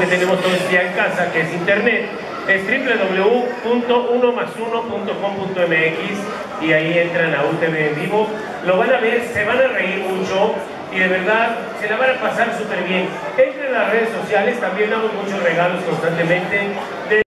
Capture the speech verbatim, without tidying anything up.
que tenemos todo el día en casa, que es internet, es doble u doble u doble u punto uno más uno punto com punto m x, y ahí entran a U T V en vivo, lo van a ver, se van a reír mucho y de verdad se la van a pasar súper bien. Entren en las redes sociales, también damos muchos regalos constantemente.